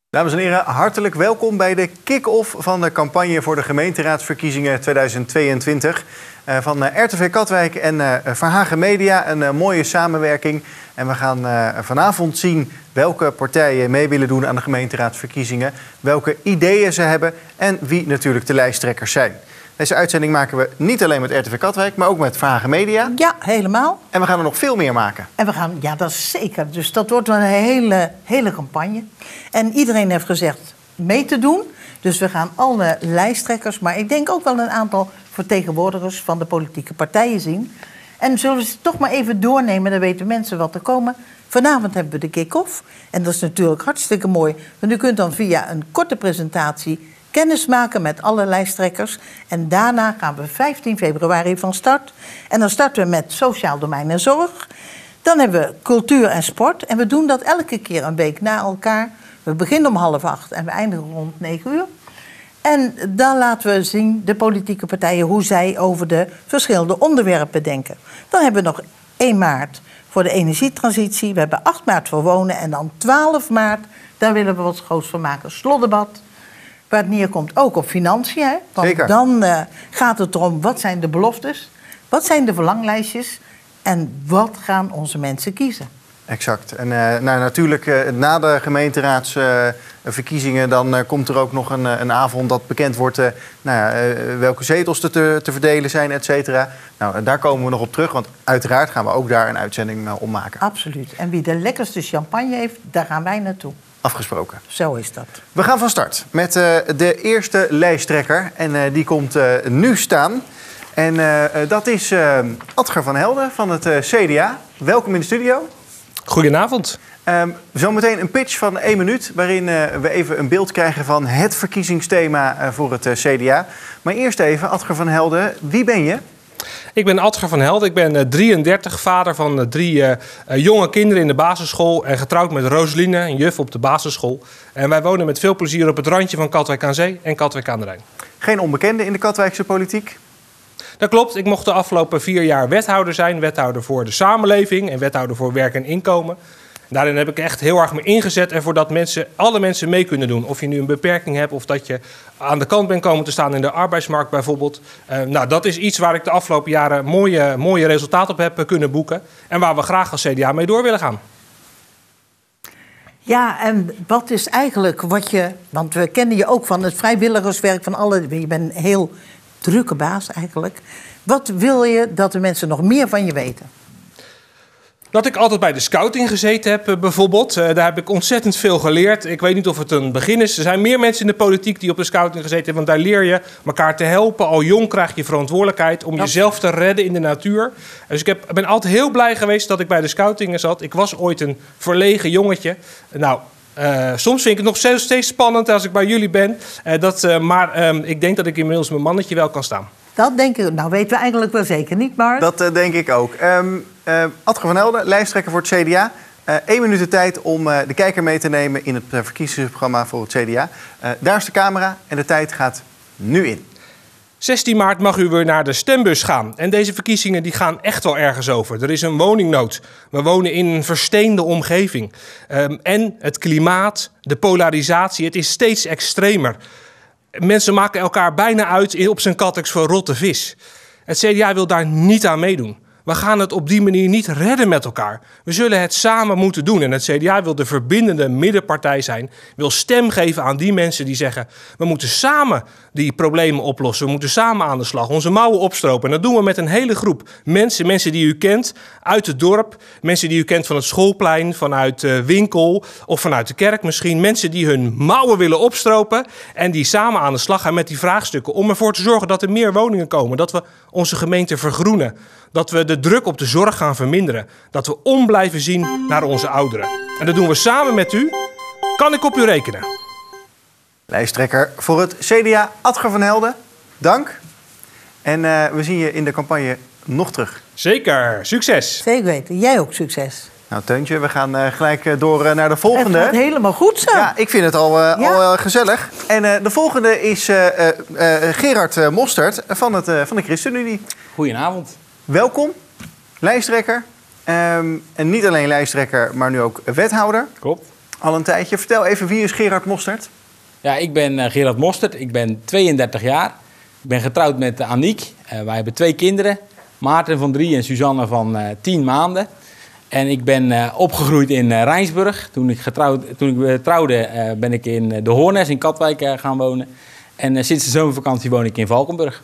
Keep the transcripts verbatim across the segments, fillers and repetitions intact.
Dames en heren, hartelijk welkom bij de kick-off van de campagne voor de gemeenteraadsverkiezingen tweeduizend tweeëntwintig. Uh, van uh, R T V Katwijk en uh, Verhagen Media, een uh, mooie samenwerking. En we gaan uh, vanavond zien welke partijen mee willen doen aan de gemeenteraadsverkiezingen, welke ideeën ze hebben en wie natuurlijk de lijsttrekkers zijn. Deze uitzending maken we niet alleen met R T V Katwijk, maar ook met Verhagen Media. Ja, helemaal. En we gaan er nog veel meer maken. En we gaan, ja, dat is zeker. Dus dat wordt een hele, hele campagne. En iedereen heeft gezegd mee te doen. Dus we gaan alle lijsttrekkers, maar ik denk ook wel een aantal vertegenwoordigers van de politieke partijen zien. En zullen we ze toch maar even doornemen, dan weten mensen wat er komen. Vanavond hebben we de kick-off. En dat is natuurlijk hartstikke mooi. Want u kunt dan via een korte presentatie kennis maken met alle lijsttrekkers. En daarna gaan we vijftien februari van start. En dan starten we met sociaal domein en zorg. Dan hebben we cultuur en sport. En we doen dat elke keer een week na elkaar. We beginnen om half acht en we eindigen rond negen uur. En dan laten we zien, de politieke partijen, hoe zij over de verschillende onderwerpen denken. Dan hebben we nog één maart voor de energietransitie. We hebben acht maart voor wonen. En dan twaalf maart, daar willen we wat groots van maken. Slotdebat. Waar het neerkomt ook op financiën. Hè? Want Zeker. Dan uh, gaat het erom, wat zijn de beloftes? Wat zijn de verlanglijstjes? En wat gaan onze mensen kiezen? Exact. En uh, nou, natuurlijk uh, na de gemeenteraadsverkiezingen uh, dan uh, komt er ook nog een, uh, een avond dat bekend wordt uh, nou ja, uh, welke zetels te, te, te verdelen zijn, et cetera. Nou, uh, daar komen we nog op terug, want uiteraard gaan we ook daar een uitzending uh, om maken. Absoluut. En wie de lekkerste champagne heeft, daar gaan wij naartoe. Afgesproken. Zo is dat. We gaan van start met uh, de eerste lijsttrekker. En uh, die komt uh, nu staan. En uh, dat is uh, Adger van Helden van het uh, C D A. Welkom in de studio. Goedenavond. Um, zometeen een pitch van één minuut, waarin uh, we even een beeld krijgen van het verkiezingsthema uh, voor het uh, C D A. Maar eerst even, Adger van Helden, wie ben je? Ik ben Adger van Helden. Ik ben uh, drieëndertig, vader van uh, drie uh, uh, jonge kinderen in de basisschool en getrouwd met Roseline, een juf op de basisschool. En wij wonen met veel plezier op het randje van Katwijk aan Zee en Katwijk aan de Rijn. Geen onbekende in de Katwijkse politiek? Dat klopt. Ik mocht de afgelopen vier jaar wethouder zijn. Wethouder voor de samenleving en wethouder voor werk en inkomen. Daarin heb ik echt heel erg me ingezet ervoor dat mensen, alle mensen mee kunnen doen. Of je nu een beperking hebt of dat je aan de kant bent komen te staan in de arbeidsmarkt bijvoorbeeld. Uh, nou, dat is iets waar ik de afgelopen jaren mooie, mooie resultaten op heb kunnen boeken. En waar we graag als C D A mee door willen gaan. Ja, en wat is eigenlijk wat je... Want we kennen je ook van het vrijwilligerswerk van alle... Je bent een heel drukke baas eigenlijk. Wat wil je dat de mensen nog meer van je weten? Dat ik altijd bij de scouting gezeten heb, bijvoorbeeld. Uh, daar heb ik ontzettend veel geleerd. Ik weet niet of het een begin is. Er zijn meer mensen in de politiek die op de scouting gezeten hebben. Want daar leer je elkaar te helpen. Al jong krijg je verantwoordelijkheid om jezelf te redden in de natuur. Dus ik heb, ben altijd heel blij geweest dat ik bij de scoutingen zat. Ik was ooit een verlegen jongetje. Nou... Uh, soms vind ik het nog steeds spannend als ik bij jullie ben. Uh, dat, uh, maar uh, ik denk dat ik inmiddels mijn mannetje wel kan staan. Dat denk ik. Nou, weten we eigenlijk wel zeker niet, maar... Dat uh, denk ik ook. Um, uh, Adger van Helden, lijsttrekker voor het C D A. Uh, Eén minuut de tijd om uh, de kijker mee te nemen in het uh, verkiezingsprogramma voor het C D A. Uh, daar is de camera en de tijd gaat nu in. zestien maart mag u weer naar de stembus gaan. En deze verkiezingen die gaan echt wel ergens over. Er is een woningnood. We wonen in een versteende omgeving. Um, en het klimaat, de polarisatie, het is steeds extremer. Mensen maken elkaar bijna uit op zijn Katwijks voor rotte vis. Het C D A wil daar niet aan meedoen. We gaan het op die manier niet redden met elkaar. We zullen het samen moeten doen. En het C D A wil de verbindende middenpartij zijn. Wil stem geven aan die mensen die zeggen... we moeten samen die problemen oplossen. We moeten samen aan de slag. Onze mouwen opstropen. En dat doen we met een hele groep mensen. Mensen die u kent uit het dorp. Mensen die u kent van het schoolplein, vanuit de winkel of vanuit de kerk misschien. Mensen die hun mouwen willen opstropen. En die samen aan de slag gaan met die vraagstukken. Om ervoor te zorgen dat er meer woningen komen. Dat we onze gemeente vergroenen. Dat we de druk op de zorg gaan verminderen. Dat we om blijven zien naar onze ouderen. En dat doen we samen met u. Kan ik op u rekenen? Lijsttrekker voor het C D A, Adger van Helden. Dank. En uh, we zien je in de campagne nog terug. Zeker. Succes. Zeker weten. Jij ook succes. Nou, Teuntje, we gaan uh, gelijk uh, door uh, naar de volgende. Het gaat helemaal goed zo. Ja, ik vind het al, uh, ja. al uh, gezellig. En uh, de volgende is uh, uh, uh, Gerard uh, Mostert van, het, uh, van de ChristenUnie. Goedenavond. Welkom, lijsttrekker. Um, en niet alleen lijsttrekker, maar nu ook wethouder. Klopt. Al een tijdje. Vertel even, wie is Gerard Mostert? Ja, ik ben uh, Gerard Mostert. Ik ben tweeëndertig jaar. Ik ben getrouwd met uh, Aniek. Uh, wij hebben twee kinderen. Maarten van drie en Suzanne van uh, tien maanden. En ik ben uh, opgegroeid in uh, Rijnsburg. Toen ik, getrouwd, toen ik uh, trouwde uh, ben ik in uh, de Hoornes in Katwijk uh, gaan wonen. En uh, sinds de zomervakantie woon ik in Valkenburg.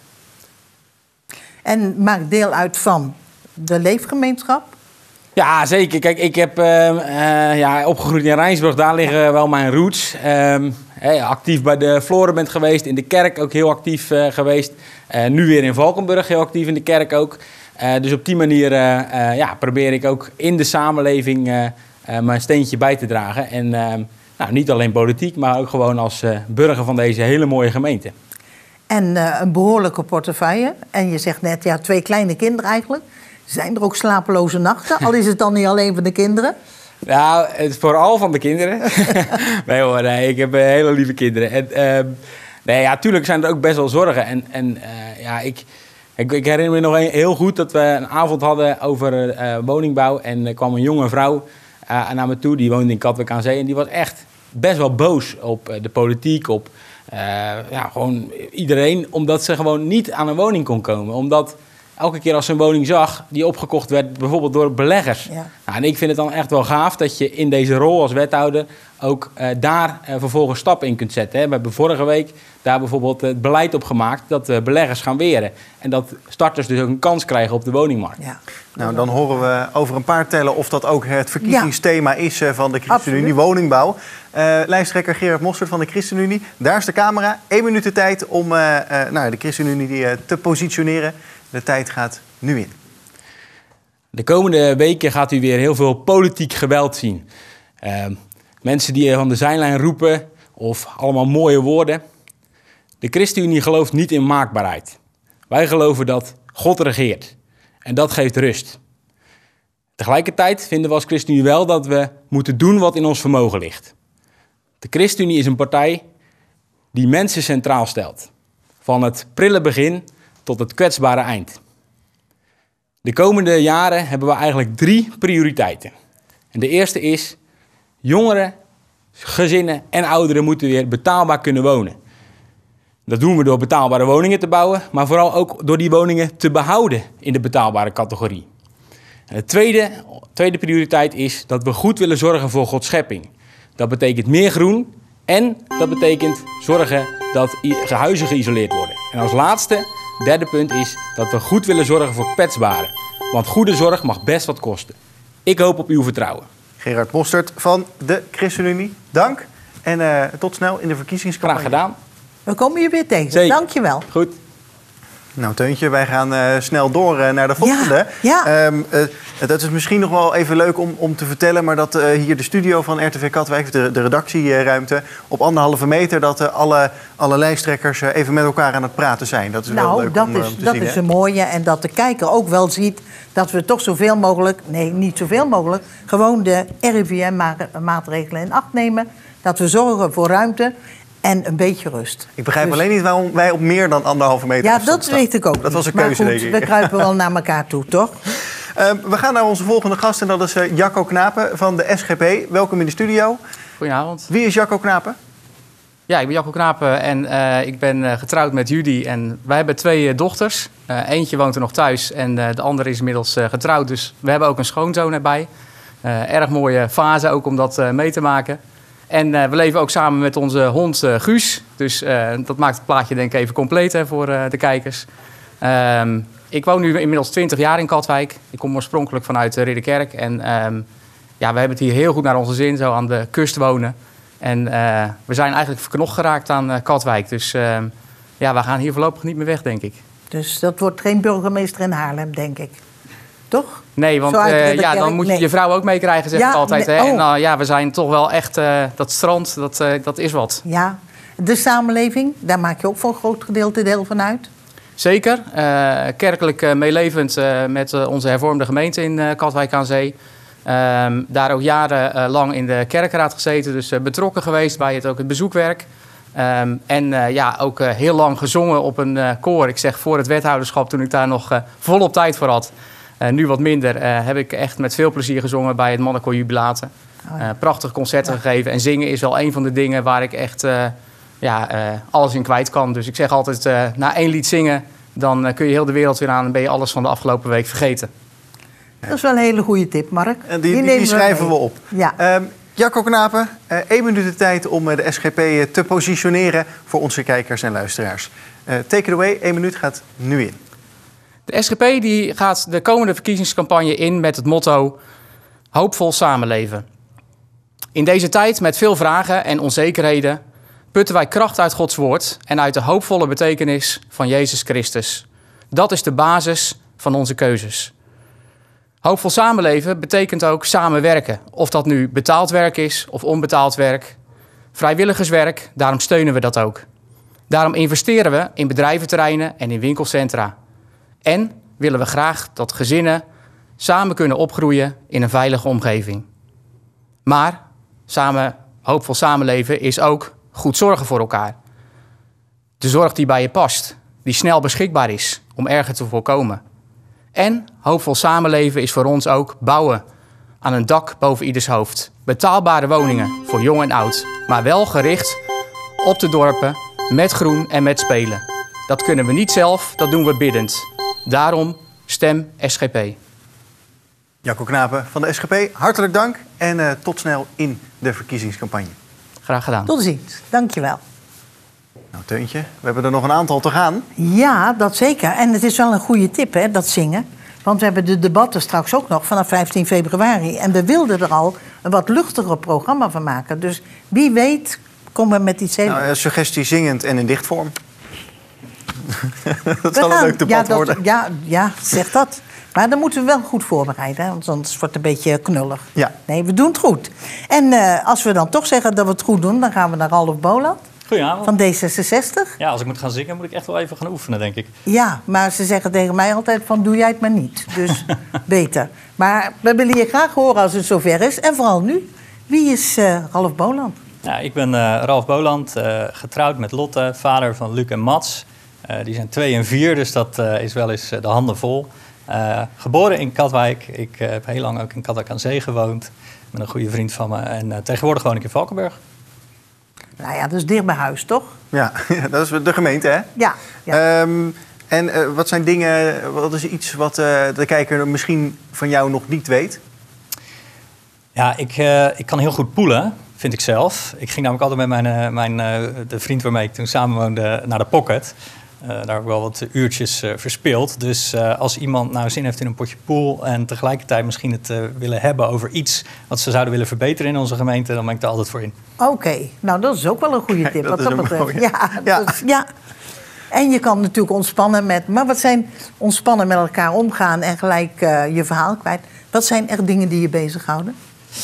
En maakt deel uit van de leefgemeenschap? Ja, zeker. Kijk, ik heb uh, uh, ja, opgegroeid in Rijnsburg. Daar liggen wel mijn roots. Um, hey, actief bij de Florenband geweest. In de kerk ook heel actief uh, geweest. Uh, nu weer in Valkenburg heel actief in de kerk ook. Uh, dus op die manier uh, uh, ja, probeer ik ook in de samenleving uh, uh, mijn steentje bij te dragen. En uh, nou, niet alleen politiek, maar ook gewoon als uh, burger van deze hele mooie gemeente. En uh, een behoorlijke portefeuille. En je zegt net, ja, twee kleine kinderen eigenlijk. Zijn er ook slapeloze nachten? Al is het dan niet alleen van de kinderen? Nou, het is vooral van de kinderen. nee hoor, nee, ik heb uh, hele lieve kinderen. En, uh, nee, ja, tuurlijk zijn er ook best wel zorgen. En, en uh, ja, ik, ik, ik herinner me nog een, heel goed dat we een avond hadden over uh, woningbouw. En er kwam een jonge vrouw uh, naar me toe, die woonde in Katwijk aan Zee. En die was echt best wel boos op uh, de politiek, op uh, ja, gewoon iedereen. Omdat ze gewoon niet aan een woning kon komen. Omdat elke keer als ze een woning zag die opgekocht werd, bijvoorbeeld door beleggers. Ja. Nou, en ik vind het dan echt wel gaaf dat je in deze rol als wethouder ook uh, daar uh, vervolgens stappen in kunt zetten. Hè. We hebben vorige week daar bijvoorbeeld het beleid op gemaakt dat uh, beleggers gaan weren. En dat starters dus ook een kans krijgen op de woningmarkt. Ja. Nou, dan horen we over een paar tellen of dat ook het verkiezingsthema ja. is uh, van de ChristenUnie woningbouw. Uh, lijsttrekker Gerard Mostert van de ChristenUnie. Daar is de camera. Eén minuut de tijd om uh, uh, nou, de ChristenUnie uh, te positioneren. De tijd gaat nu in. De komende weken gaat u weer heel veel politiek geweld zien. Uh, mensen die van de zijlijn roepen of allemaal mooie woorden. De ChristenUnie gelooft niet in maakbaarheid. Wij geloven dat God regeert. En dat geeft rust. Tegelijkertijd vinden we als ChristenUnie wel dat we moeten doen wat in ons vermogen ligt. De ChristenUnie is een partij die mensen centraal stelt. Van het prille begin tot het kwetsbare eind. De komende jaren hebben we eigenlijk drie prioriteiten. En de eerste is, jongeren, gezinnen en ouderen moeten weer betaalbaar kunnen wonen. Dat doen we door betaalbare woningen te bouwen, maar vooral ook door die woningen te behouden in de betaalbare categorie. En de tweede, tweede prioriteit is dat we goed willen zorgen voor Gods schepping. Dat betekent meer groen en dat betekent zorgen dat huizen geïsoleerd worden. En als laatste, derde punt is dat we goed willen zorgen voor kwetsbaren. Want goede zorg mag best wat kosten. Ik hoop op uw vertrouwen. Gerard Mostert van de ChristenUnie, dank. En uh, tot snel in de verkiezingscampagne. Graag gedaan. We komen je weer tegen. Zeker. Dank je wel. Goed. Nou, Teuntje, wij gaan uh, snel door uh, naar de volgende. Ja, ja. Um, uh, dat is misschien nog wel even leuk om, om te vertellen, maar dat uh, hier de studio van R T V Katwijk, de, de redactieruimte, op anderhalve meter, dat uh, alle, alle lijsttrekkers uh, even met elkaar aan het praten zijn. Dat is nou, wel leuk dat om, is, om te dat zien. is hè? een mooie. En dat de kijker ook wel ziet dat we toch zoveel mogelijk, nee, niet zoveel mogelijk, gewoon de R I V M-maatregelen in acht nemen. Dat we zorgen voor ruimte en een beetje rust. Ik begrijp dus, alleen niet waarom wij op meer dan anderhalve meter ja, afstand dat staan. weet ik ook. Dat was een maar keuze, goed, denk ik. we kruipen wel naar elkaar toe, toch? Uh, we gaan naar onze volgende gast en dat is uh, Jacco Knapen van de S G P. Welkom in de studio. Goedenavond. Wie is Jacco Knapen? Ja, ik ben Jacco Knapen en uh, ik ben uh, getrouwd met Judy. En wij hebben twee uh, dochters. Uh, eentje woont er nog thuis en uh, de andere is inmiddels uh, getrouwd. Dus we hebben ook een schoonzoon erbij. Uh, erg mooie fase ook om dat uh, mee te maken. En uh, we leven ook samen met onze hond uh, Guus. Dus uh, dat maakt het plaatje denk ik even compleet hè, voor uh, de kijkers. Um, ik woon nu inmiddels twintig jaar in Katwijk. Ik kom oorspronkelijk vanuit uh, Ridderkerk. En um, ja, we hebben het hier heel goed naar onze zin, zo aan de kust wonen. En uh, we zijn eigenlijk verknocht geraakt aan uh, Katwijk. Dus uh, ja, we gaan hier voorlopig niet meer weg, denk ik. Dus dat wordt geen burgemeester in Haarlem, denk ik. Toch? Nee, want uh, ja, dan moet je nee. je vrouw ook meekrijgen, zeg ja, ik altijd. Nee, oh. En uh, ja, we zijn toch wel echt, uh, dat strand, dat, uh, dat is wat. Ja, de samenleving, daar maak je ook voor een groot gedeelte deel van uit. Zeker. Uh, kerkelijk uh, meelevend uh, met uh, onze hervormde gemeente in uh, Katwijk aan Zee. Um, daar ook jarenlang uh, in de kerkenraad gezeten, dus uh, betrokken geweest bij het, ook het bezoekwerk. Um, en uh, ja, ook uh, heel lang gezongen op een uh, koor. Ik zeg voor het wethouderschap, toen ik daar nog uh, volop tijd voor had. Uh, nu wat minder, uh, heb ik echt met veel plezier gezongen bij het mannenkoor Jubilaten. Oh, ja. Uh, prachtige concerten Ja. gegeven. En zingen is wel een van de dingen waar ik echt uh, ja, uh, alles in kwijt kan. Dus ik zeg altijd, uh, na één lied zingen, dan uh, kun je heel de wereld weer aan en ben je alles van de afgelopen week vergeten. Dat is wel een hele goede tip, Mark. En die, die, die, die schrijven we, we op. Ja. Um, Jacco Knapen, uh, één minuut de tijd om uh, de S G P uh, te positioneren voor onze kijkers en luisteraars. Uh, take it away, één minuut gaat nu in. De S G P die gaat de komende verkiezingscampagne in met het motto hoopvol samenleven. In deze tijd met veel vragen en onzekerheden putten wij kracht uit Gods woord en uit de hoopvolle betekenis van Jezus Christus. Dat is de basis van onze keuzes. Hoopvol samenleven betekent ook samenwerken. Of dat nu betaald werk is of onbetaald werk. Vrijwilligerswerk, daarom steunen we dat ook. Daarom investeren we in bedrijventerreinen en in winkelcentra. En willen we graag dat gezinnen samen kunnen opgroeien in een veilige omgeving. Maar samen, hoopvol samenleven is ook goed zorgen voor elkaar. De zorg die bij je past, die snel beschikbaar is om erger te voorkomen. En hoopvol samenleven is voor ons ook bouwen aan een dak boven ieders hoofd. Betaalbare woningen voor jong en oud, maar wel gericht op de dorpen met groen en met spelen. Dat kunnen we niet zelf, dat doen we biddend. Daarom stem S G P. Jacco Knapen van de S G P, hartelijk dank en uh, tot snel in de verkiezingscampagne. Graag gedaan. Tot ziens, dankjewel. Nou, Teuntje, we hebben er nog een aantal te gaan. Ja, dat zeker. En het is wel een goede tip, hè, dat zingen. Want we hebben de debatten straks ook nog vanaf vijftien februari. En we wilden er al een wat luchtiger programma van maken. Dus wie weet komen we met iets heel... Nou, suggestie zingend en in dichtvorm. Dat we zal gaan, een leuk debat ja, dat, worden. Ja, ja, zeg dat. Maar dan moeten we wel goed voorbereiden, hè, want anders wordt het een beetje knullig. Ja. Nee, we doen het goed. En uh, als we dan toch zeggen dat we het goed doen, dan gaan we naar Ralf Boland. Goedenavond. Van D zesenzestig. Ja, als ik moet gaan zingen, moet ik echt wel even gaan oefenen, denk ik. Ja, maar ze zeggen tegen mij altijd van doe jij het maar niet. Dus beter. Maar we willen je graag horen als het zover is. En vooral nu. Wie is uh, Ralf Boland? Ja, ik ben uh, Ralf Boland, uh, getrouwd met Lotte, vader van Luc en Mats. Uh, die zijn twee en vier, dus dat uh, is wel eens uh, de handen vol. Uh, geboren in Katwijk. Ik uh, heb heel lang ook in Katwijk aan Zee gewoond. Met een goede vriend van me. En uh, tegenwoordig woon ik in Valkenburg. Nou ja, dat is dicht bij huis, toch? Ja, dat is de gemeente, hè? Ja. ja. Um, en uh, wat zijn dingen, wat is iets wat uh, de kijker misschien van jou nog niet weet? Ja, ik, uh, ik kan heel goed poelen, vind ik zelf. Ik ging namelijk altijd met mijn, uh, mijn, uh, de vriend waarmee ik toen samenwoonde naar de Pocket. Uh, daar heb ik wel wat uurtjes uh, verspeeld. Dus uh, als iemand nou zin heeft in een potje pool en tegelijkertijd misschien het uh, willen hebben over iets wat ze zouden willen verbeteren in onze gemeente, dan ben ik daar altijd voor in. Oké, okay. Nou dat is ook wel een goede tip. Ja, wat dat dat betreft. mooie. Ja, Ja. dat is, ja. En je kan natuurlijk ontspannen met... Maar wat zijn ontspannen met elkaar omgaan en gelijk uh, je verhaal kwijt? Wat zijn echt dingen die je bezighouden?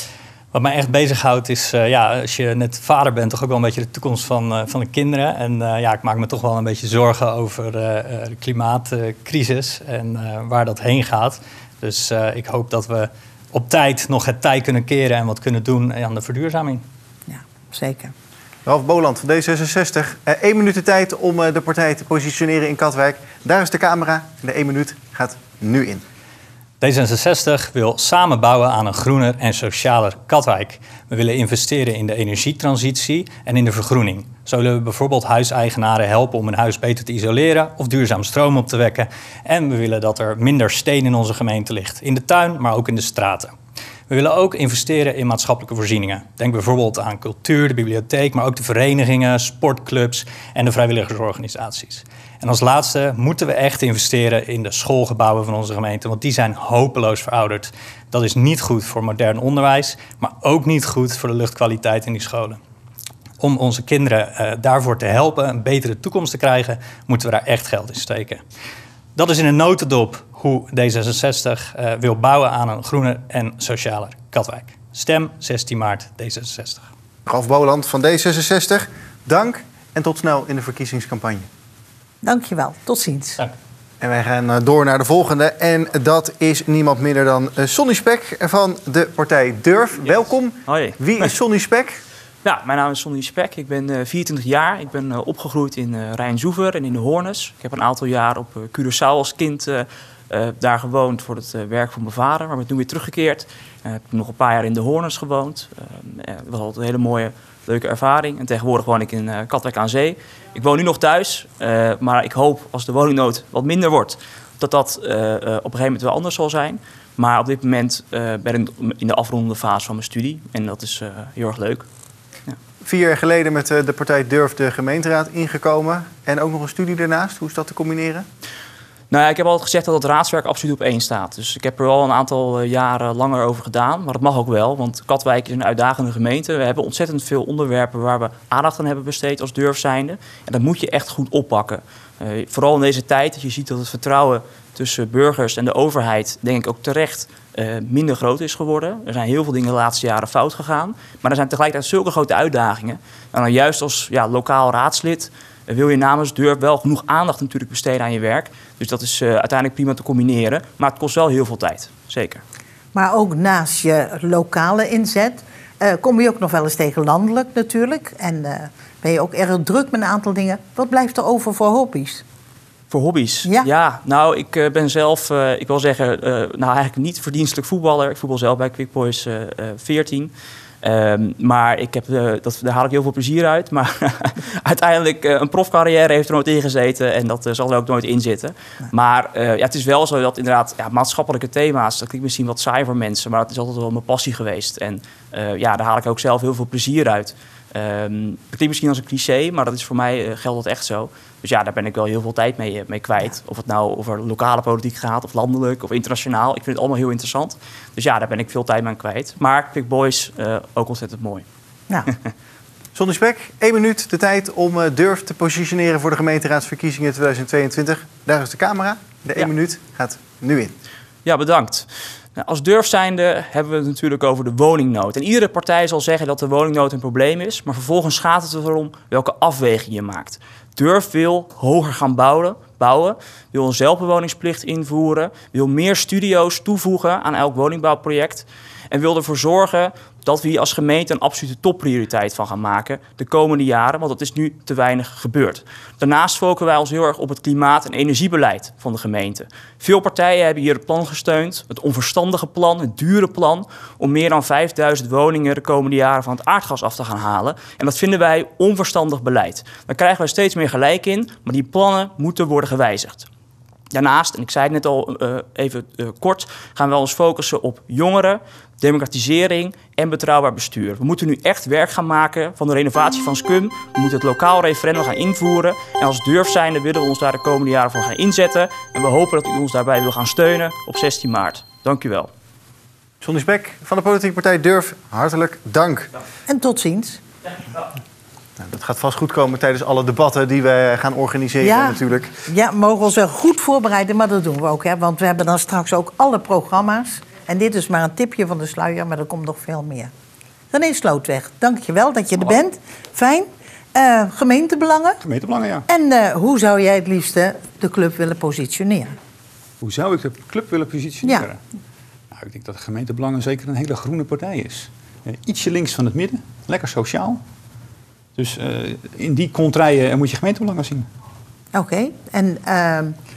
Wat mij echt bezighoudt is, uh, ja, als je net vader bent, toch ook wel een beetje de toekomst van, uh, van de kinderen. En uh, ja, ik maak me toch wel een beetje zorgen over uh, de klimaatcrisis en uh, waar dat heen gaat. Dus uh, ik hoop dat we op tijd nog het tij kunnen keren en wat kunnen doen aan de verduurzaming. Ja, zeker. Ralf Boland van D zesenzestig. Uh, één minuut de tijd om uh, de partij te positioneren in Katwijk. Daar is de camera. De één minuut gaat nu in. D zesenzestig wil samen bouwen aan een groener en socialer Katwijk. We willen investeren in de energietransitie en in de vergroening. Zo willen we bijvoorbeeld huiseigenaren helpen om een huis beter te isoleren of duurzaam stroom op te wekken. En we willen dat er minder steen in onze gemeente ligt. In de tuin, maar ook in de straten. We willen ook investeren in maatschappelijke voorzieningen. Denk bijvoorbeeld aan cultuur, de bibliotheek, maar ook de verenigingen, sportclubs en de vrijwilligersorganisaties. En als laatste moeten we echt investeren in de schoolgebouwen van onze gemeente, want die zijn hopeloos verouderd. Dat is niet goed voor modern onderwijs, maar ook niet goed voor de luchtkwaliteit in die scholen. Om onze kinderen uh, daarvoor te helpen een betere toekomst te krijgen, moeten we daar echt geld in steken. Dat is in een notendop hoe D zesenzestig uh, wil bouwen aan een groener en socialer Katwijk. Stem zestien maart D zesenzestig. Ralf Boland van D zesenzestig, dank en tot snel in de verkiezingscampagne. Dankjewel, tot ziens. Dank. En wij gaan door naar de volgende. En dat is niemand minder dan Sonny Spek van de partij Durf. Yes. Welkom. Hoi. Wie is Sonny Spek? Ja, mijn naam is Sonny Spek. Ik ben uh, vierentwintig jaar. Ik ben uh, opgegroeid in uh, Rijnsoever en in de Hoornes. Ik heb een aantal jaar op uh, Curaçao als kind uh, uh, daar gewoond voor het uh, werk van mijn vader. Maar ben nu weer teruggekeerd. Uh, heb nog een paar jaar in de Hoornes gewoond. Uh, het was altijd een hele mooie, leuke ervaring. En tegenwoordig woon ik in uh, Katwijk aan Zee. Ik woon nu nog thuis. Uh, maar ik hoop als de woningnood wat minder wordt, dat dat uh, uh, op een gegeven moment wel anders zal zijn. Maar op dit moment uh, ben ik in de afrondende fase van mijn studie. En dat is uh, heel erg leuk. Ja. Vier jaar geleden met uh, de partij Durf de gemeenteraad ingekomen. En ook nog een studie daarnaast. Hoe is dat te combineren? Nou ja, ik heb altijd gezegd dat het raadswerk absoluut op één staat. Dus ik heb er al een aantal uh, jaren langer over gedaan. Maar dat mag ook wel, want Katwijk is een uitdagende gemeente. We hebben ontzettend veel onderwerpen waar we aandacht aan hebben besteed als Durf zijnde. En dat moet je echt goed oppakken. Uh, vooral in deze tijd, dat je ziet dat het vertrouwen tussen burgers en de overheid, denk ik ook terecht, uh, minder groot is geworden. Er zijn heel veel dingen de laatste jaren fout gegaan. Maar er zijn tegelijkertijd zulke grote uitdagingen. En dan juist als ja, lokaal raadslid uh, wil je namens Durf wel genoeg aandacht natuurlijk besteden aan je werk. Dus dat is uh, uiteindelijk prima te combineren. Maar het kost wel heel veel tijd, zeker. Maar ook naast je lokale inzet uh, kom je ook nog wel eens tegen landelijk natuurlijk. En uh, ben je ook erg druk met een aantal dingen. Wat blijft er over voor hobby's? Voor hobby's? Ja. ja nou, ik uh, ben zelf, uh, ik wil zeggen, uh, nou eigenlijk niet verdienstelijk voetballer. Ik voetbal zelf bij Quick Boys uh, uh, veertien. Um, maar ik heb, uh, dat, daar haal ik heel veel plezier uit. Maar uiteindelijk, uh, een profcarrière heeft er nooit in gezeten. En dat uh, zal er ook nooit in zitten. Nee. Maar uh, ja, het is wel zo dat inderdaad ja, maatschappelijke thema's, dat klinkt misschien wat saai voor mensen, maar het is altijd wel mijn passie geweest. En uh, ja, daar haal ik ook zelf heel veel plezier uit. Um, dat klinkt misschien als een cliché, maar dat is voor mij uh, geldt dat echt zo. Dus ja, daar ben ik wel heel veel tijd mee, mee kwijt. Of het nou over lokale politiek gaat, of landelijk, of internationaal. Ik vind het allemaal heel interessant. Dus ja, daar ben ik veel tijd mee kwijt. Maar Quick Boys, uh, ook ontzettend mooi. Ja. Sonny Spek, één minuut de tijd om uh, Durf te positioneren voor de gemeenteraadsverkiezingen tweeduizend tweeëntwintig. Daar is de camera. De één ja. minuut gaat nu in. Ja, bedankt. Nou, als Durf zijnde hebben we het natuurlijk over de woningnood. En iedere partij zal zeggen dat de woningnood een probleem is. Maar vervolgens gaat het erom welke afweging je maakt. Durf wil hoger gaan bouwen, bouwen, wil een zelfbewoningsplicht invoeren, wil meer studio's toevoegen aan elk woningbouwproject en wil ervoor zorgen dat we hier als gemeente een absolute topprioriteit van gaan maken de komende jaren, want dat is nu te weinig gebeurd. Daarnaast focussen wij ons heel erg op het klimaat- en energiebeleid van de gemeente. Veel partijen hebben hier het plan gesteund, het onverstandige plan, het dure plan, om meer dan vijfduizend woningen de komende jaren van het aardgas af te gaan halen. En dat vinden wij onverstandig beleid. Daar krijgen wij steeds meer gelijk in, maar die plannen moeten worden gewijzigd. Daarnaast, en ik zei het net al uh, even uh, kort, gaan we ons focussen op jongeren, democratisering en betrouwbaar bestuur. We moeten nu echt werk gaan maken van de renovatie van Scum. We moeten het lokaal referendum gaan invoeren. En als Durf zijnde willen we ons daar de komende jaren voor gaan inzetten. En we hopen dat u ons daarbij wil gaan steunen op zestien maart. Dank u wel. Sonny Spek van de politieke partij Durf, hartelijk dank. En tot ziens. Ja, Nou, dat gaat vast goed komen tijdens alle debatten die we gaan organiseren ja, natuurlijk. Ja, we mogen ons wel goed voorbereiden, maar dat doen we ook. Hè, want we hebben dan straks ook alle programma's. En dit is maar een tipje van de sluier, maar er komt nog veel meer. René Slootweg, dank je wel dat je er bent. Fijn. Uh, gemeentebelangen. Gemeentebelangen, ja. En uh, hoe zou jij het liefste de club willen positioneren? Hoe zou ik de club willen positioneren? Ja. Nou, ik denk dat de gemeentebelangen zeker een hele groene partij is. Uh, ietsje links van het midden, lekker sociaal. Dus uh, in die contraien moet je gemeentebelangen zien. Oké. Okay. En uh,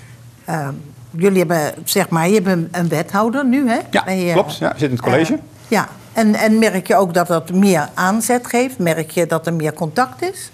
uh, jullie hebben, zeg maar, je hebt een, een wethouder nu, hè? Ja, Bij, uh, klopt. Ja, zit in het college. Uh, ja. En, en merk je ook dat dat meer aanzet geeft? Merk je dat er meer contact is?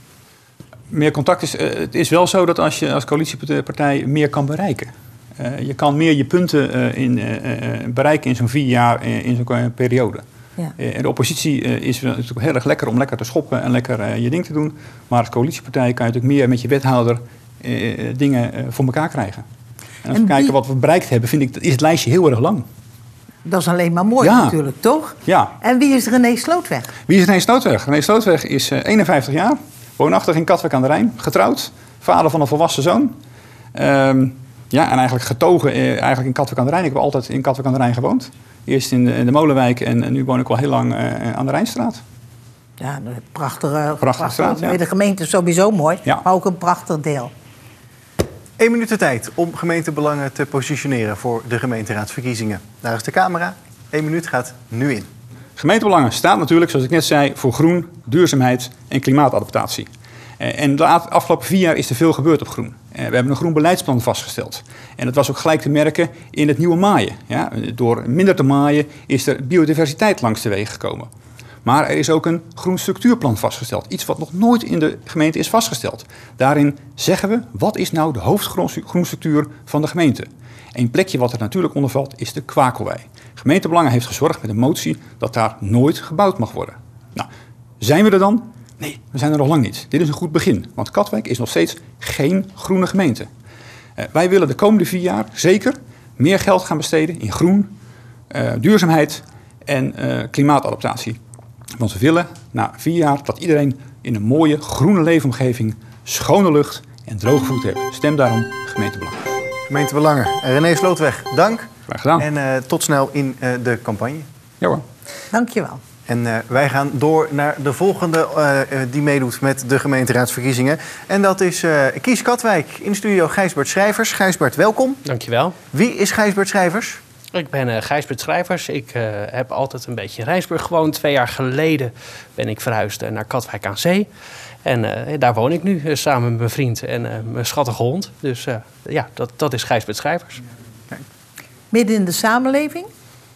Meer contact is... Uh, het is wel zo dat als je als coalitiepartij meer kan bereiken. Uh, je kan meer je punten uh, in, uh, uh, bereiken in zo'n vier jaar, uh, in zo'n uh, periode. Ja. Uh, en de oppositie uh, is natuurlijk heel erg lekker om lekker te schoppen en lekker uh, je ding te doen. Maar als coalitiepartij kan je natuurlijk meer met je wethouder uh, uh, dingen uh, voor elkaar krijgen. En als en we kijken die... wat we bereikt hebben, vind ik, is het lijstje heel erg lang. Dat is alleen maar mooi ja. natuurlijk, toch? Ja. En wie is René Slootweg? Wie is René Slootweg? René Slootweg is uh, eenenvijftig jaar, woonachtig in Katwijk aan de Rijn, getrouwd, vader van een volwassen zoon. Um, ja, en eigenlijk getogen uh, eigenlijk in Katwijk aan de Rijn. Ik heb altijd in Katwijk aan de Rijn gewoond. Eerst in de, in de Molenwijk en, en nu woon ik al heel lang uh, aan de Rijnstraat. Ja, een prachtige, prachtige straat. Ja. De gemeente is sowieso mooi, ja. maar ook een prachtig deel. Eén minuut de tijd om gemeentebelangen te positioneren voor de gemeenteraadsverkiezingen. Daar is de camera. Eén minuut gaat nu in. Gemeentebelangen staat natuurlijk, zoals ik net zei, voor groen, duurzaamheid en klimaatadaptatie. En de afgelopen vier jaar is er veel gebeurd op groen. we hebben een groen beleidsplan vastgesteld. En dat was ook gelijk te merken in het nieuwe maaien. Ja, door minder te maaien is er biodiversiteit langs de weg gekomen. Maar er is ook een groen structuurplan vastgesteld. Iets wat nog nooit in de gemeente is vastgesteld. Daarin zeggen we, wat is nou de hoofdgroenstructuur van de gemeente? Een plekje wat er natuurlijk onder valt is de Kwakelwei. Gemeentebelangen heeft gezorgd met een motie dat daar nooit gebouwd mag worden. Nou, zijn we er dan? Nee, we zijn er nog lang niet. Dit is een goed begin, want Katwijk is nog steeds geen groene gemeente. Uh, wij willen de komende vier jaar zeker meer geld gaan besteden in groen, uh, duurzaamheid en uh, klimaatadaptatie. Want we willen na vier jaar dat iedereen in een mooie groene leefomgeving, schone lucht en droge voeten heeft. Stem daarom gemeentebelangen. Gemeentebelangen. René Slootweg, dank. Graag gedaan. En uh, tot snel in uh, de campagne. Ja hoor. Dank je wel. En uh, wij gaan door naar de volgende uh, die meedoet met de gemeenteraadsverkiezingen. En dat is uh, Kies Katwijk. In de studio Gijsbert Schrijvers. Gijsbert, welkom. Dankjewel. Wie is Gijsbert Schrijvers? Ik ben uh, Gijsbert Schrijvers. Ik uh, heb altijd een beetje in Rijnsburg gewoond. Twee jaar geleden ben ik verhuisd uh, naar Katwijk aan Zee. En uh, daar woon ik nu uh, samen met mijn vriend en uh, mijn schattige hond. Dus uh, ja, dat, dat is Gijsbert Schrijvers. Midden in de samenleving?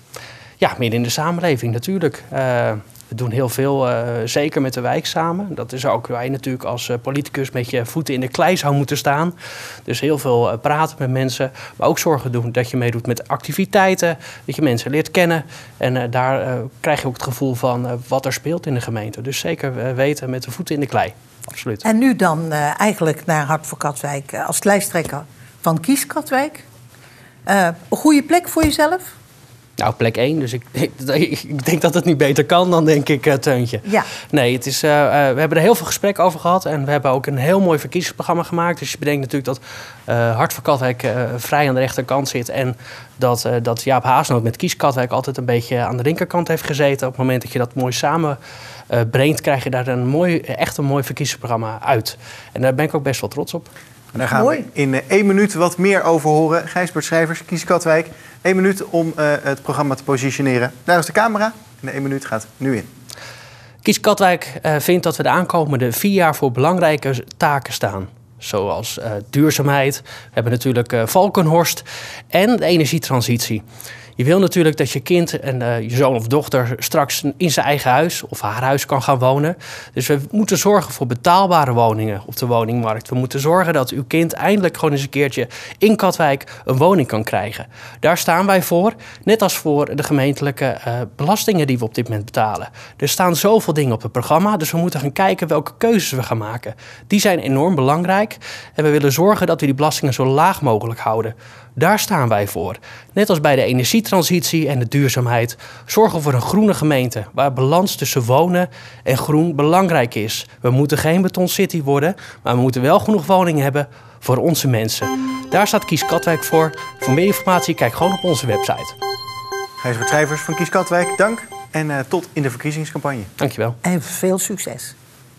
Ja, midden in de samenleving natuurlijk. Uh, we doen heel veel, uh, zeker met de wijk samen. Dat is ook wij natuurlijk als uh, politicus met je voeten in de klei zou moeten staan. Dus heel veel uh, praten met mensen. Maar ook zorgen doen dat je meedoet met activiteiten. Dat je mensen leert kennen. En uh, daar uh, krijg je ook het gevoel van uh, wat er speelt in de gemeente. Dus zeker uh, weten met de voeten in de klei. Absoluut. En nu dan uh, eigenlijk naar Hart voor Katwijk uh, als lijsttrekker van Kies Katwijk. Uh, een goede plek voor jezelf? Nou, plek één. Dus ik, ik, ik denk dat het niet beter kan dan, denk ik, uh, Teuntje. Ja. Nee, het is, uh, uh, we hebben er heel veel gesprek over gehad. En we hebben ook een heel mooi verkiezingsprogramma gemaakt. Dus je bedenkt natuurlijk dat uh, Hart voor Katwijk uh, vrij aan de rechterkant zit. En dat, uh, dat Jaap Haasnoot met Kies Katwijk altijd een beetje aan de linkerkant heeft gezeten. Op het moment dat je dat mooi samen uh, brengt, krijg je daar een mooi, echt een mooi verkiezingsprogramma uit. En daar ben ik ook best wel trots op. En daar gaan Mooi. we in uh, één minuut wat meer over horen. Gijsbert Schrijvers, Kies Katwijk. Eén minuut om uh, het programma te positioneren. Daar is de camera. En de één minuut gaat nu in. Kies Katwijk uh, vindt dat we de aankomende vier jaar voor belangrijke taken staan. Zoals uh, duurzaamheid. We hebben natuurlijk uh, Valkenhorst en de energietransitie. Je wil natuurlijk dat je kind en uh, je zoon of dochter straks in zijn eigen huis of haar huis kan gaan wonen. Dus we moeten zorgen voor betaalbare woningen op de woningmarkt. We moeten zorgen dat uw kind eindelijk gewoon eens een keertje in Katwijk een woning kan krijgen. Daar staan wij voor, net als voor de gemeentelijke uh, belastingen die we op dit moment betalen. Er staan zoveel dingen op het programma, dus we moeten gaan kijken welke keuzes we gaan maken. Die zijn enorm belangrijk en we willen zorgen dat we die belastingen zo laag mogelijk houden. Daar staan wij voor. Net als bij de energietransitie en de duurzaamheid zorgen we voor een groene gemeente waar balans tussen wonen en groen belangrijk is. We moeten geen betoncity worden, maar we moeten wel genoeg woningen hebben voor onze mensen. Daar staat Kies Katwijk voor. Voor meer informatie kijk gewoon op onze website. Gijsbert Schrijvers van Kies Katwijk, dank. En uh, tot in de verkiezingscampagne. Dankjewel. En veel succes.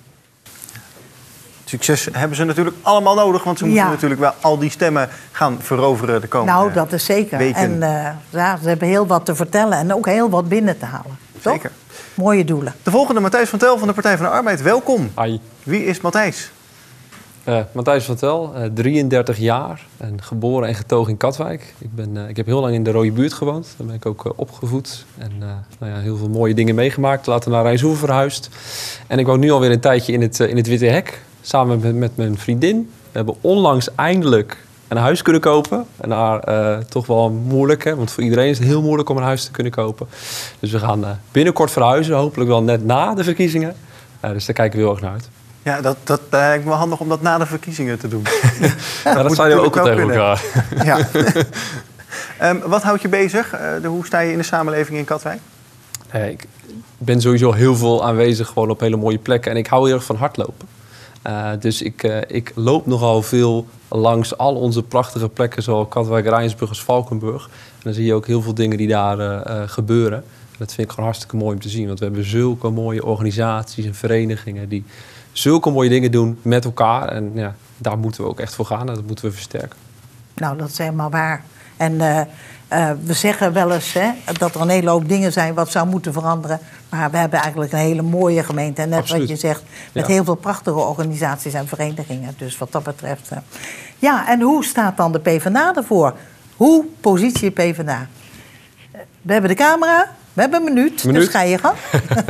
Succes hebben ze natuurlijk allemaal nodig, want ze moeten Ja. natuurlijk wel al die stemmen gaan veroveren de komende Nou, dat is zeker. weken. En uh, ja, ze hebben heel wat te vertellen en ook heel wat binnen te halen. Toch? Zeker. Mooie doelen. De volgende, Matthijs van Tel van de Partij van de Arbeid. Welkom. Hi, Wie is Matthijs? uh, Matthijs van Tel, uh, drieëndertig jaar en geboren en getogen in Katwijk. Ik, ben, uh, ik heb heel lang in de Rode Buurt gewoond. Daar ben ik ook uh, opgevoed en uh, nou ja, heel veel mooie dingen meegemaakt. Later naar Rijnshoeven verhuisd. En ik woon nu alweer een tijdje in het, uh, in het Witte Hek, samen met, met mijn vriendin. We hebben onlangs eindelijk een huis kunnen kopen. En daar uh, toch wel moeilijk, hè? Want voor iedereen is het heel moeilijk om een huis te kunnen kopen. Dus we gaan uh, binnenkort verhuizen, hopelijk wel net na de verkiezingen. Uh, dus daar kijken we heel erg naar uit. Ja, dat, dat uh, lijkt me wel handig om dat na de verkiezingen te doen. Ja, dat moet zijn we ook al natuurlijk tegen wel elkaar. Ja. um, wat houdt je bezig? Uh, de, hoe sta je in de samenleving in Katwijk? Uh, ik ben sowieso heel veel aanwezig gewoon op hele mooie plekken. En ik hou heel erg van hardlopen. Uh, dus ik, uh, ik loop nogal veel langs al onze prachtige plekken, zoals Katwijk, Rijnsburg als Valkenburg. En dan zie je ook heel veel dingen die daar uh, uh, gebeuren. En dat vind ik gewoon hartstikke mooi om te zien. Want we hebben zulke mooie organisaties en verenigingen die zulke mooie dingen doen met elkaar. En ja, daar moeten we ook echt voor gaan en dat moeten we versterken. Nou, dat is helemaal waar. En uh, uh, we zeggen wel eens hè, dat er een hele hoop dingen zijn wat zou moeten veranderen. Maar we hebben eigenlijk een hele mooie gemeente. En net Absoluut. wat je zegt, met Ja. heel veel prachtige organisaties en verenigingen. Dus wat dat betreft. Uh. Ja, en hoe staat dan de PvdA ervoor? Hoe positie PvdA? We hebben de camera, we hebben een minuut, Minuut. dus ga je gang.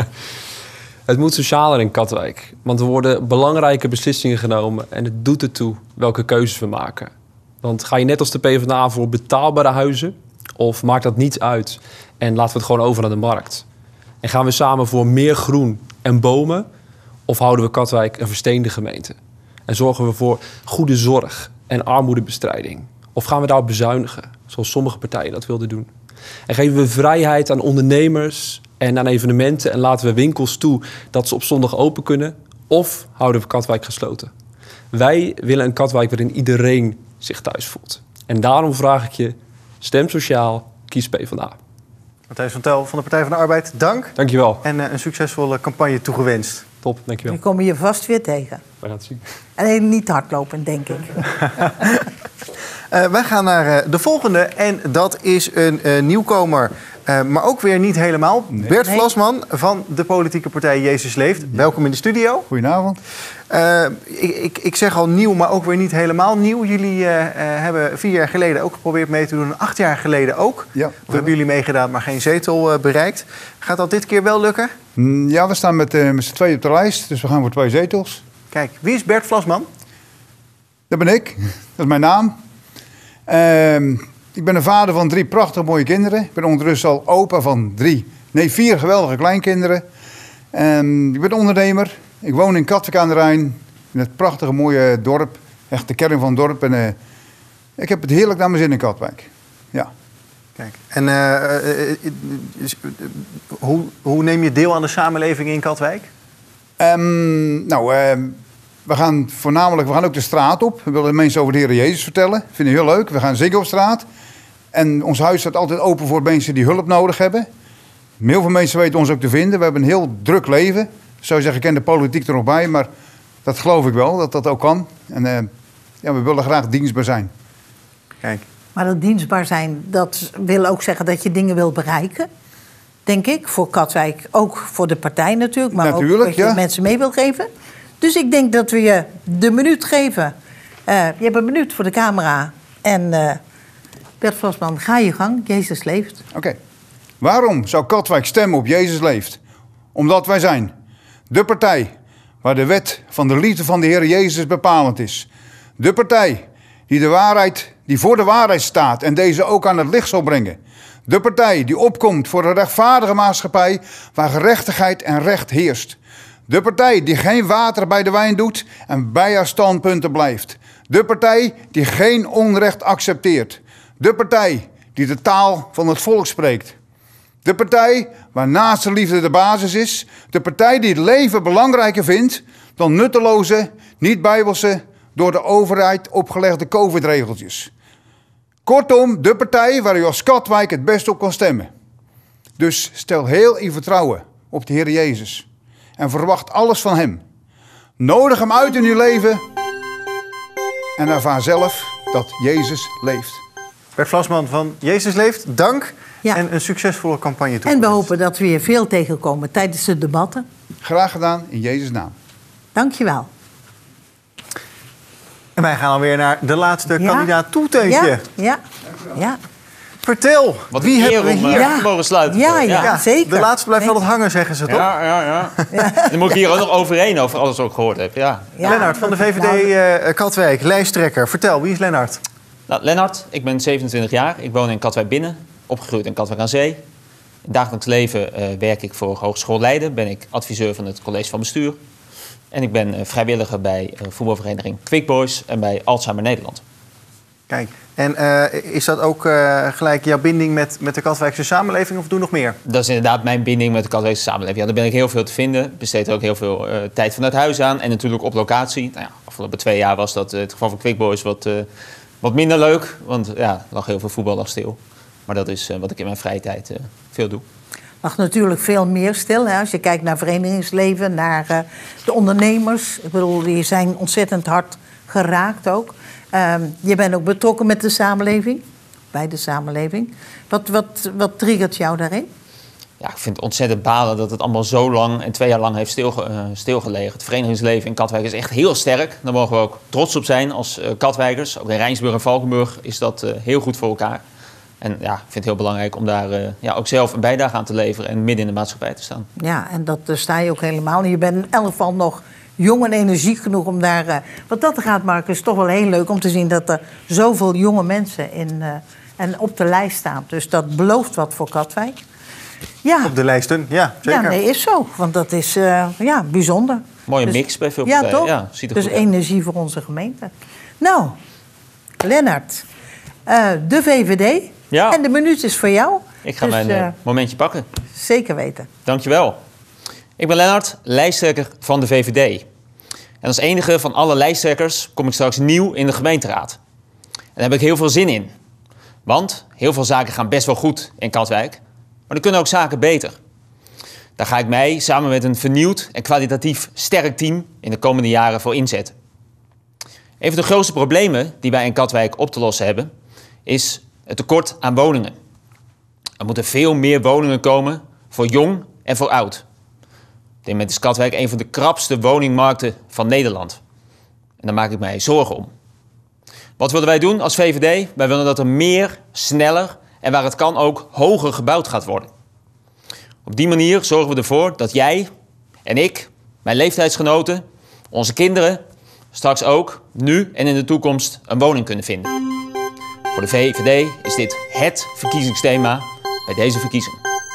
Het moet socialer in Katwijk. Want er worden belangrijke beslissingen genomen. En het doet ertoe welke keuzes we maken. Want ga je net als de PvdA voor betaalbare huizen? Of maakt dat niets uit? En laten we het gewoon over aan de markt? En gaan we samen voor meer groen en bomen? Of houden we Katwijk een versteende gemeente? En zorgen we voor goede zorg en armoedebestrijding? Of gaan we daarop bezuinigen, zoals sommige partijen dat wilden doen? En geven we vrijheid aan ondernemers en aan evenementen... en laten we winkels toe dat ze op zondag open kunnen? Of houden we Katwijk gesloten? Wij willen een Katwijk waarin iedereen zich thuis voelt. En daarom vraag ik je, stem sociaal, kies PvdA. Matthijs van Tel van de Partij van de Arbeid, dank. Dankjewel. En uh, een succesvolle campagne toegewenst. Top, dankjewel. We komen je vast weer tegen. We gaan het zien. Alleen niet hardlopen, denk ik. Uh, wij gaan naar uh, de volgende en dat is een uh, nieuwkomer. Uh, maar ook weer niet helemaal. Nee. Bert nee. Vlasman van de politieke partij Jezus Leeft. Ja. Welkom in de studio. Goedenavond. Uh, ik, ik, ik zeg al nieuw, maar ook weer niet helemaal nieuw. Jullie uh, uh, hebben vier jaar geleden ook geprobeerd mee te doen. Acht jaar geleden ook. Ja, we we hebben jullie meegedaan, maar geen zetel uh, bereikt. Gaat dat dit keer wel lukken? Mm, ja, we staan met, uh, met z'n tweeën op de lijst. Dus we gaan voor twee zetels. Kijk, wie is Bert Vlasman? Dat ben ik. Dat is mijn naam. Uh, ik ben een vader van drie prachtig mooie kinderen. Ik ben ondertussen al opa van drie, nee vier geweldige kleinkinderen. Uh, ik ben ondernemer. Ik woon in Katwijk aan de Rijn. In het prachtige mooie dorp. Echt de kern van het dorp. En, uh, ik heb het heerlijk naar mijn zin in Katwijk. Ja. Kijk, en uh, uh, uh, uh, hoe, hoe neem je deel aan de samenleving in Katwijk? Um, nou, uh, we gaan voornamelijk, we gaan ook de straat op. We willen mensen over de Heer Jezus vertellen. Vinden we heel leuk. We gaan zingen op straat. En ons huis staat altijd open voor mensen die hulp nodig hebben. Heel veel mensen weten ons ook te vinden. We hebben een heel druk leven. Ik zou zeggen, ik ken de politiek er nog bij, maar dat geloof ik wel, dat dat ook kan. En uh, ja, we willen graag dienstbaar zijn. Kijk. Maar dat dienstbaar zijn, dat wil ook zeggen dat je dingen wil bereiken. Denk ik, voor Katwijk, ook voor de partij natuurlijk. Maar natuurlijk, ook dat je ja. mensen mee wil geven. Dus ik denk dat we je de minuut geven. Uh, je hebt een minuut voor de camera. En uh, Bert Vlasman, ga je gang. Jezus leeft. Oké. Okay. Waarom zou Katwijk stemmen op Jezus leeft? Omdat wij zijn de partij waar de wet van de liefde van de Heer Jezus bepalend is. De partij die, de waarheid, die voor de waarheid staat en deze ook aan het licht zal brengen. De partij die opkomt voor een rechtvaardige maatschappij waar gerechtigheid en recht heerst. De partij die geen water bij de wijn doet en bij haar standpunten blijft. De partij die geen onrecht accepteert. De partij die de taal van het volk spreekt. De partij waar naastenliefde de basis is. De partij die het leven belangrijker vindt dan nutteloze, niet-bijbelse, door de overheid opgelegde covid-regeltjes. Kortom, de partij waar u als Katwijk het best op kan stemmen. Dus stel heel uw vertrouwen op de Heer Jezus. En verwacht alles van hem. Nodig hem uit in uw leven. En ervaar zelf dat Jezus leeft. Bert Vlasman van Jezus Leeft, dank. Ja. En een succesvolle campagne toe. En we hopen dat we hier veel tegenkomen tijdens de debatten. Graag gedaan, in Jezus' naam. Dank je wel. En wij gaan alweer naar de laatste Ja. kandidaat Toeteentje. Ja, ja, ja. Vertel, Wat wie een eer hebben we om, hier? uh, Ja. te mogen sluiten. Ja, ja, Ja, zeker. de laatste blijft Nee. altijd hangen, zeggen ze toch? Ja, ja, ja. En dan moet ik hier ook nog overheen over alles wat ik gehoord heb. Ja. Ja. Lennart van de V V D Nou, uh, Katwijk, lijsttrekker. Vertel, wie is Lennart? Nou, Lennart, ik ben zevenentwintig jaar. Ik woon in Katwijk Binnen, opgegroeid in Katwijk aan Zee. In het dagelijks leven uh, werk ik voor Hogeschool Leiden. Ben ik adviseur van het college van bestuur. En ik ben uh, vrijwilliger bij uh, voetbalvereniging Quick Boys en bij Alzheimer Nederland. Kijk, en uh, is dat ook uh, gelijk jouw binding met, met de Katwijkse samenleving of doe nog meer? Dat is inderdaad mijn binding met de Katwijkse samenleving. Ja, daar ben ik heel veel te vinden. Ik besteed er ook heel veel uh, tijd vanuit huis aan. En natuurlijk op locatie. Nou ja, afgelopen twee jaar was dat uh, het geval van Quick Boys wat, uh, wat minder leuk. Want ja, er lag heel veel voetbal lag stil. Maar dat is uh, wat ik in mijn vrije tijd uh, veel doe. lag natuurlijk veel meer stil. Hè? Als je kijkt naar verenigingsleven, naar uh, de ondernemers. Ik bedoel, die zijn ontzettend hard geraakt ook. Um, je bent ook betrokken met de samenleving. bij de samenleving. Wat, wat, wat triggert jou daarin? Ja, ik vind het ontzettend balen dat het allemaal zo lang en twee jaar lang heeft stilge, uh, stilgelegen. Het verenigingsleven in Katwijk is echt heel sterk. Daar mogen we ook trots op zijn als uh, Katwijkers. Ook in Rijnsburg en Valkenburg is dat uh, heel goed voor elkaar. En ja, ik vind het heel belangrijk om daar uh, ja, ook zelf een bijdrage aan te leveren en midden in de maatschappij te staan. Ja, en dat uh, sta je ook helemaal. Je bent in elk geval nog jong en energiek genoeg om daar... Uh, wat dat gaat, Marcus, is toch wel heel leuk om te zien dat er zoveel jonge mensen in, uh, en op de lijst staan. Dus dat belooft wat voor Katwijk. Ja. Op de lijsten, ja, zeker. Ja, nee, is zo. Want dat is uh, ja, bijzonder. Mooie dus, mix bij veel ja, partijen. toch? Ja, ziet er dus goed uit. energie voor onze gemeente. Nou, Lennart, uh, de V V D. Ja. En de minuut is voor jou. Ik ga dus, mijn uh, momentje pakken. Zeker weten. Dankjewel. Ik ben Lennart, lijsttrekker van de V V D. En als enige van alle lijsttrekkers kom ik straks nieuw in de gemeenteraad. En daar heb ik heel veel zin in. Want heel veel zaken gaan best wel goed in Katwijk. Maar er kunnen ook zaken beter. Daar ga ik mij samen met een vernieuwd en kwalitatief sterk team in de komende jaren voor inzetten. Een van de grootste problemen die wij in Katwijk op te lossen hebben, is het tekort aan woningen. Er moeten veel meer woningen komen voor jong en voor oud. Op dit moment is Katwijk een van de krapste woningmarkten van Nederland. En daar maak ik mij zorgen om. Wat willen wij doen als V V D? Wij willen dat er meer, sneller en waar het kan ook hoger gebouwd gaat worden. Op die manier zorgen we ervoor dat jij en ik, mijn leeftijdsgenoten, onze kinderen straks ook nu en in de toekomst een woning kunnen vinden. Voor de V V D is dit het verkiezingsthema bij deze verkiezingen.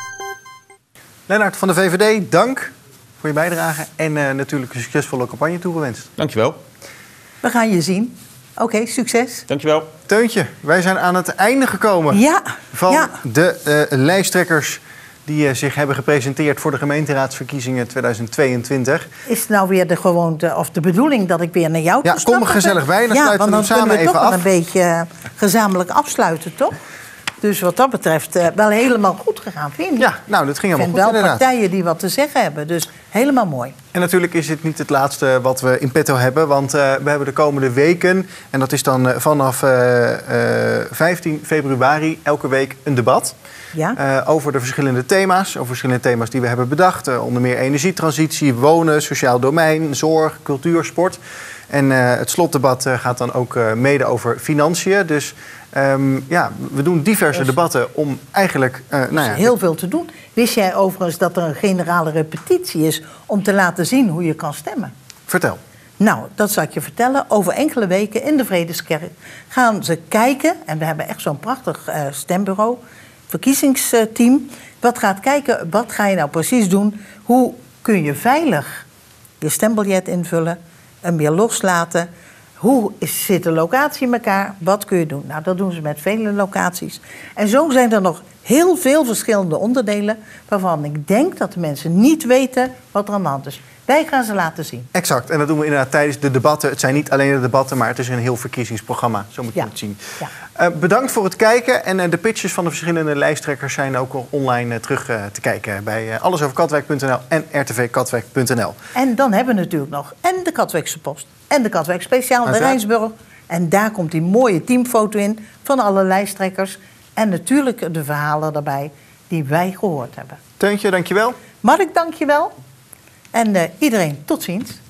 Lennart van de V V D, dank voor je bijdrage en uh, natuurlijk een succesvolle campagne toegewenst. Dankjewel. We gaan je zien. Oké, okay, succes. Dankjewel. Teuntje, wij zijn aan het einde gekomen ja, van ja. de uh, lijsttrekkers die uh, zich hebben gepresenteerd voor de gemeenteraadsverkiezingen tweeduizend tweeëntwintig. Is het nou weer de gewoonte of de bedoeling dat ik weer naar jou toe Ja, kom er gezellig bij, dan ja, sluiten we hem samen we even toch af. een beetje gezamenlijk afsluiten, toch? Dus wat dat betreft uh, wel helemaal goed gegaan, vind ik. Ja, nou, dat ging helemaal goed wel inderdaad. partijen die wat te zeggen hebben, dus helemaal mooi. En natuurlijk is dit niet het laatste wat we in petto hebben, want uh, we hebben de komende weken, en dat is dan uh, vanaf uh, uh, vijftien februari, elke week een debat. Ja? Uh, over de verschillende thema's, over verschillende thema's die we hebben bedacht. Uh, onder meer energietransitie, wonen, sociaal domein, zorg, cultuur, sport. En uh, het slotdebat uh, gaat dan ook uh, mede over financiën. Dus um, ja, we doen diverse dus, debatten om eigenlijk... Uh, nou ja, er is heel veel te doen. Wist jij overigens dat er een generale repetitie is om te laten zien hoe je kan stemmen? Vertel. Nou, dat zal ik je vertellen. Over enkele weken in de Vredeskerk gaan ze kijken, en we hebben echt zo'n prachtig uh, stembureau, verkiezingsteam, wat gaat kijken, wat ga je nou precies doen? Hoe kun je veilig je stembiljet invullen, hem weer loslaten? Hoe is, zit de locatie in elkaar? Wat kun je doen? Nou, dat doen ze met vele locaties. En zo zijn er nog heel veel verschillende onderdelen waarvan ik denk dat de mensen niet weten wat er aan de hand is. Wij gaan ze laten zien. Exact. En dat doen we inderdaad tijdens de debatten. Het zijn niet alleen de debatten, maar het is een heel verkiezingsprogramma. Zo moet je ja. het zien. Ja. Uh, bedankt voor het kijken. En uh, de pitches van de verschillende lijsttrekkers zijn ook online uh, terug uh, te kijken bij uh, allesoverkatwijk punt n l en r t v katwijk punt n l. En dan hebben we natuurlijk nog en de Katwijkse Post en de Katwijk Speciaal, de Rijnsburg. En daar komt die mooie teamfoto in van alle lijsttrekkers. En natuurlijk de verhalen daarbij die wij gehoord hebben. Teuntje, dankjewel. Mark, dankjewel. En uh, iedereen, tot ziens.